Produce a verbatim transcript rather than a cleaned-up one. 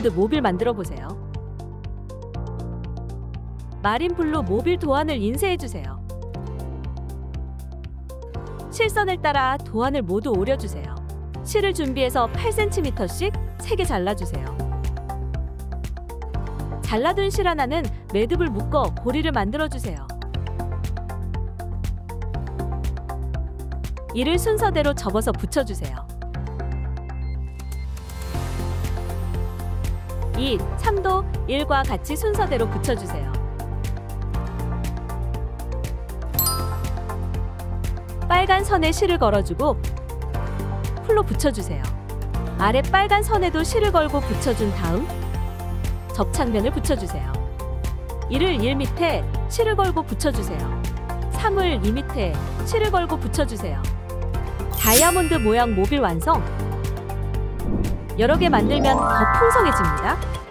다이아몬드 모빌 만들어 보세요. 마린블루 모빌 도안을 인쇄해주세요. 실선을 따라 도안을 모두 오려주세요. 실을 준비해서 팔 센티미터씩 세 개 잘라주세요. 잘라둔 실 하나는 매듭을 묶어 고리를 만들어주세요. 이를 순서대로 접어서 붙여주세요. 이, 삼도 일과 같이 순서대로 붙여주세요. 빨간 선에 실을 걸어주고 풀로 붙여주세요. 아래 빨간 선에도 실을 걸고 붙여준 다음 접착면을 붙여주세요. 이를 일 밑에 실을 걸고 붙여주세요. 삼을 이 밑에 실을 걸고 붙여주세요. 다이아몬드 모양 모빌 완성! 여러 개 만들면 더 풍성해집니다.